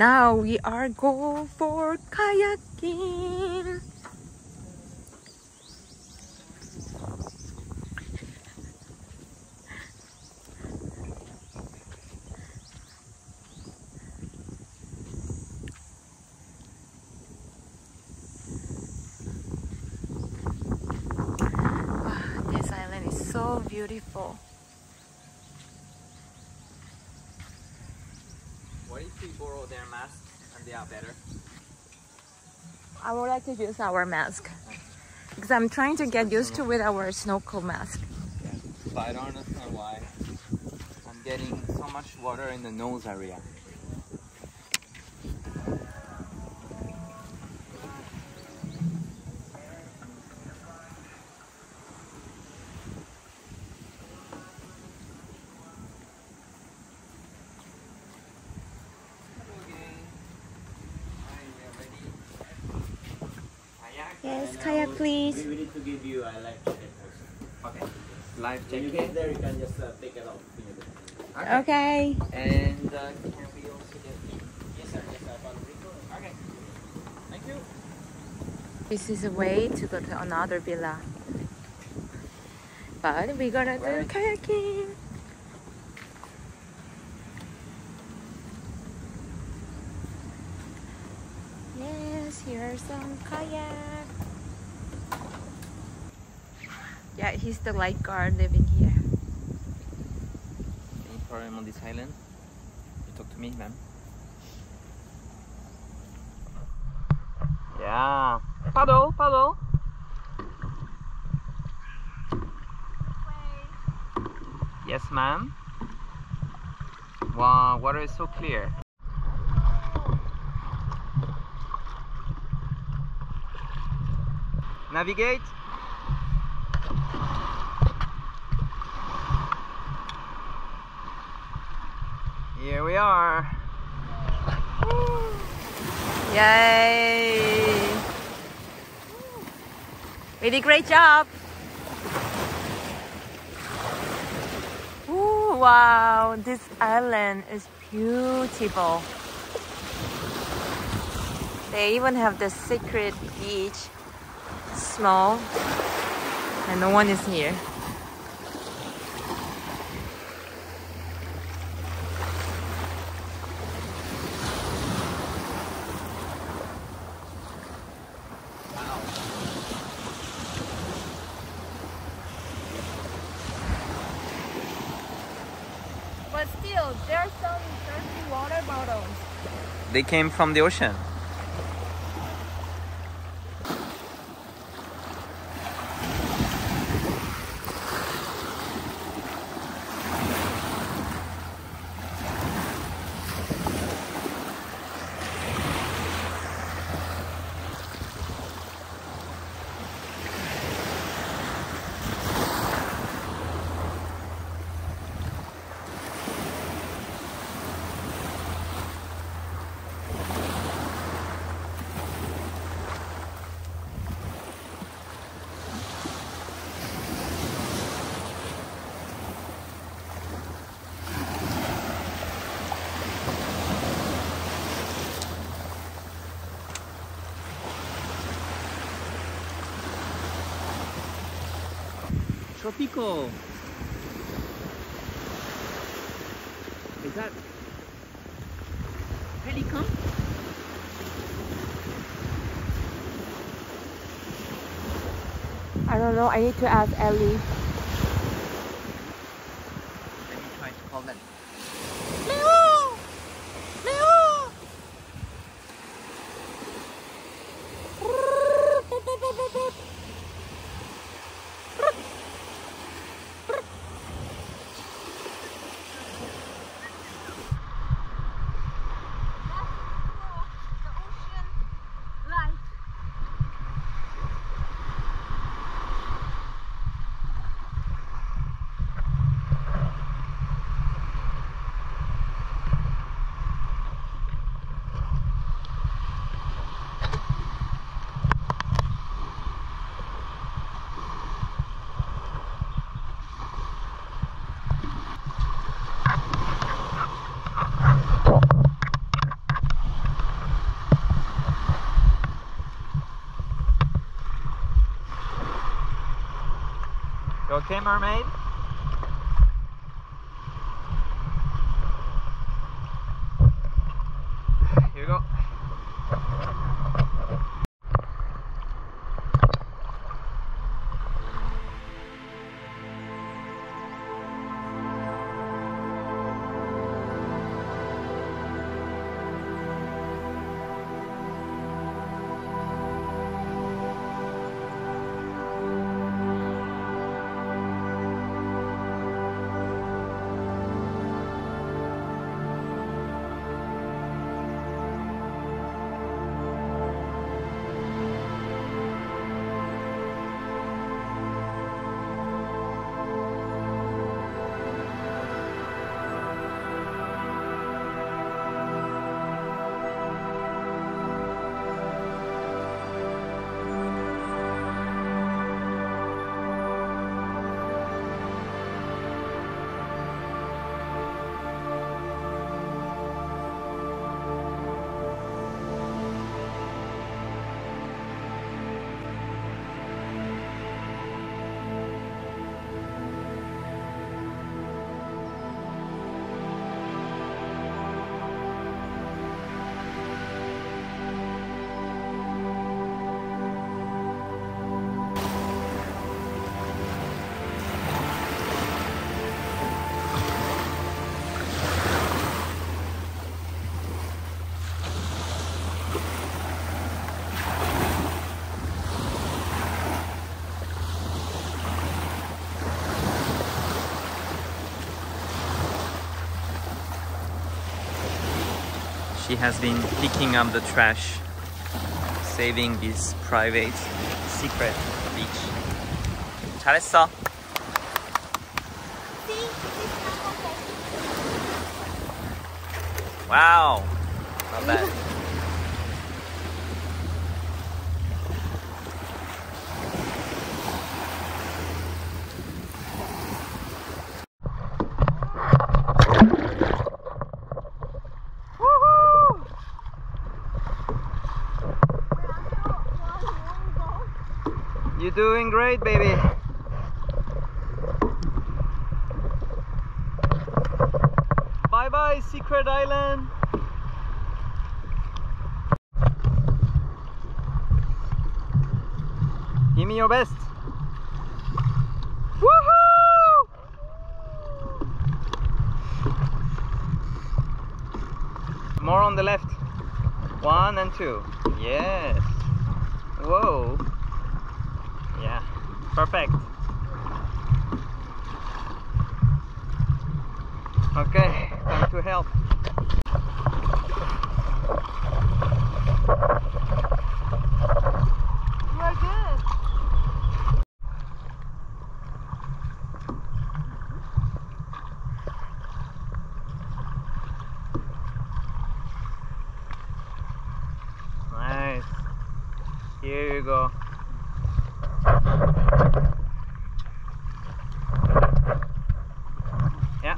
Now we are going for kayaking. Wow, this island is so beautiful. What if we borrow their masks and they are better? I would like to use our mask because I'm trying to get used to with our snorkel mask. Yeah. But I don't understand why I'm getting so much water in the nose area. Yes, kayak please. We need to give you a life jacket also. Okay. Life When you jacket. get there, you can just take it off. Okay. And can we also get... Yes sir, yes sir. Okay. Thank you. This is a way to go to another villa. But we're gonna do kayaking. Yes, here are some kayak. Yeah, he's the lifeguard living here. Any problem on this island? You talk to me, ma'am. Yeah. Paddle, paddle. Yes, ma'am. Wow, water is so clear. Navigate. Here we are. Yay! We did a great job. Ooh, wow, this island is beautiful. They even have the secret beach. Small, and no one is here. But still, there are some dirty water bottles. They came from the ocean. Tropical. Is that pelican? I don't know, I need to ask Ellie. Let me try to call them. okay, mermaid? Here you go. She has been picking up the trash, saving this private, secret beach. 잘했어. Wow, not bad. You're doing great, baby. Bye bye, Secret Island. Give me your best. Woohoo! More on the left. 1 and 2. Yes. Whoa. Yeah, perfect. Okay, time to help. You are good. Nice. Here you go. Yeah.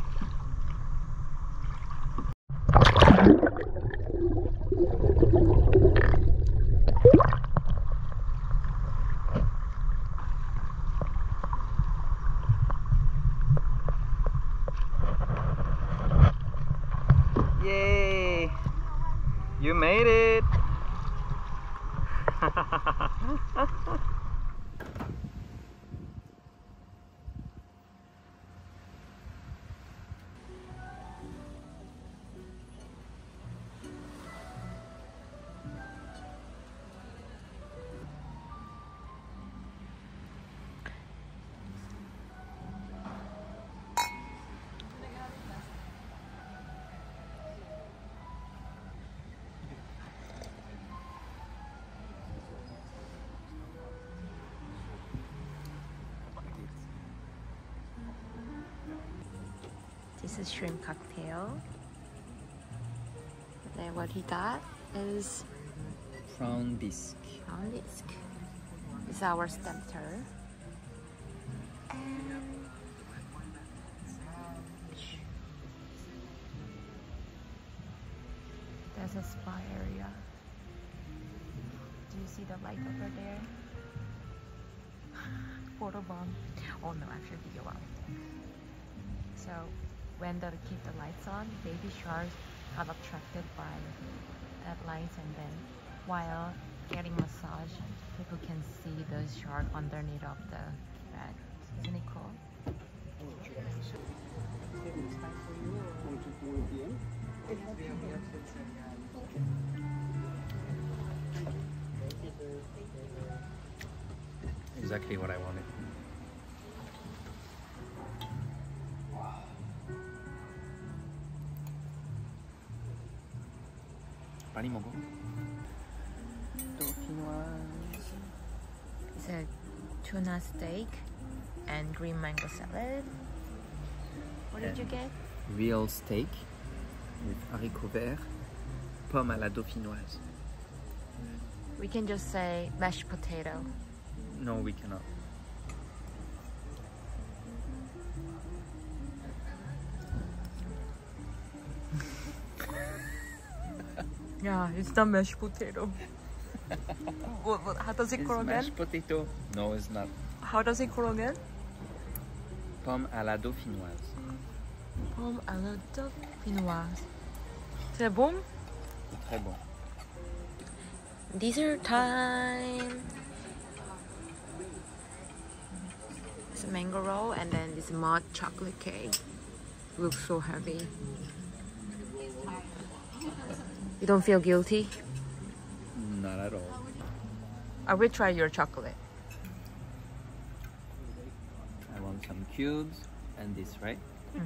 Yay! You made it! This is shrimp cocktail. And then what he got is Prawn bisque. prawn bisque. This is our starter. And there's a spa area. Do you see the light over there? Photobomb. Oh no, actually video bomb. So when they keep the lights on, baby sharks got attracted by that lights, and then while getting massage, people can see the shark underneath of the bed. Isn't it cool? Exactly what I wanted. 빨리 먹어. dauphinoise. It's a tuna steak and green mango salad. What did you get? Real steak with haricots verts, pommes à la dauphinoise. We can just say mashed potato. No, we cannot. Yeah, it's the mashed potato. How does it call It's again? mashed potato. No, it's not. How does it call again? Pommes à la dauphinoise. Pommes à la dauphinoise. C'est bon? C'est très bon. Dessert time. It's a mango roll and then this mud chocolate cake. Looks so heavy. You don't feel guilty? Not at all. I will try your chocolate. I want some cubes and this, right?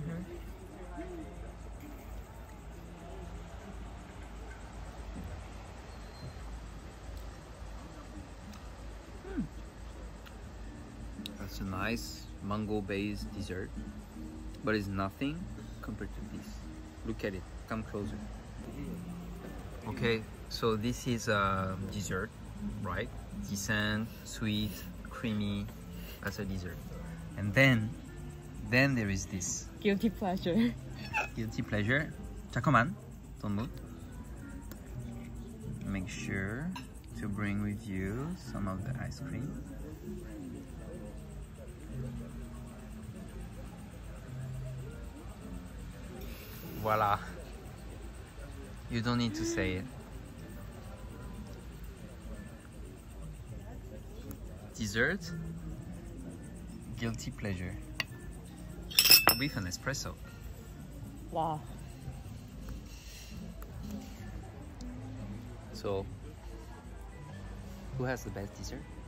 That's a nice mango-based dessert, but it's nothing compared to this. Look at it. Come closer. Okay, so this is a dessert, right? Decent, sweet, creamy. That's a dessert. And then there is this Guilty pleasure. guilty pleasure. 잠깐만, don't move. Make sure to bring with you some of the ice cream. Voila. You don't need to say it. Dessert, guilty pleasure with an espresso. Wow. So, who has the best dessert?